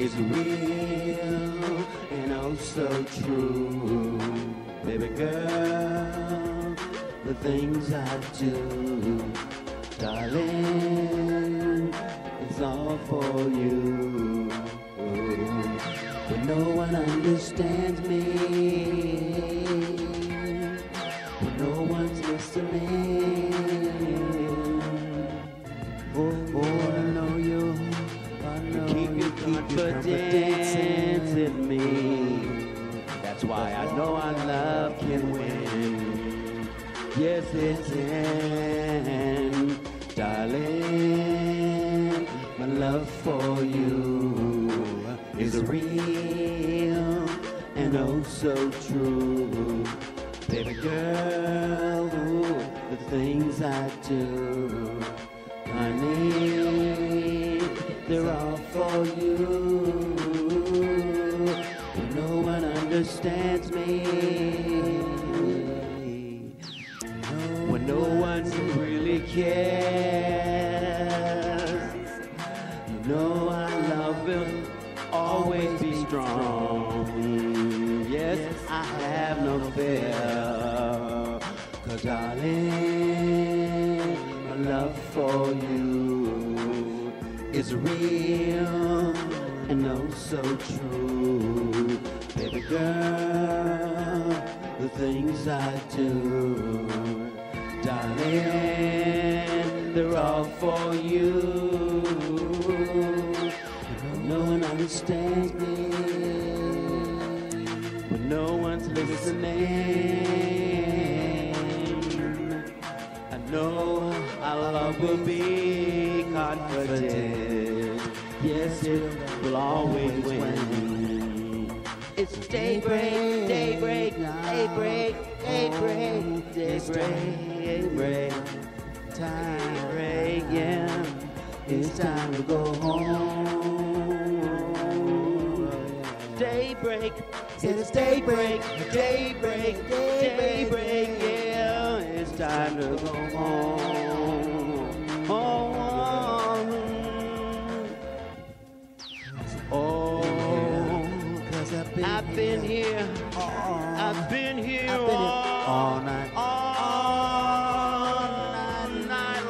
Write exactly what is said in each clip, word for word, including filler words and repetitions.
is real and oh so true. Baby girl, the things I do, darling, it's all for you. But no one understands me, but no one's listening. Oh, oh, I know you, I know keep your confidence in me. That's why I know our love can win. Yes, it can, darling. My love for you is real and oh so true. Baby girl, ooh, the things I do, honey, they're all for you. No one understands me, when no one really cares. You know our love will always be strong. Yes, I have no fear, 'cause darling, my love for you is real and oh so true. Baby girl, the things I do, darling, they're all for you. No one understands me, but no one's listening. I know our love will be confident. Yes, it will always win. It's daybreak, daybreak, daybreak, daybreak, daybreak, daybreak, yeah. It's time to go home. Daybreak, it's daybreak, daybreak, daybreak, yeah. It's time to go home. Home. Oh, I've been here, I've been here all night, all night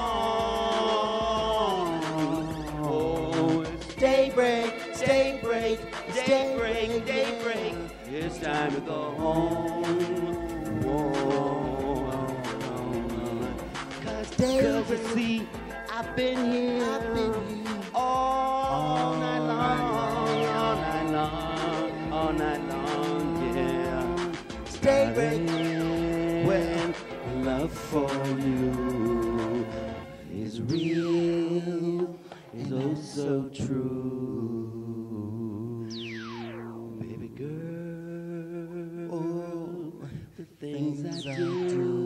long. Oh, it's daybreak, daybreak, daybreak, daybreak. It's time to go home. Whoa. Cause daybreak, cause see, I've been here, I've been here all night long, all night long, all night long, yeah. It's daybreak when love for you is real, is oh so true. Baby girl, oh, the things I do.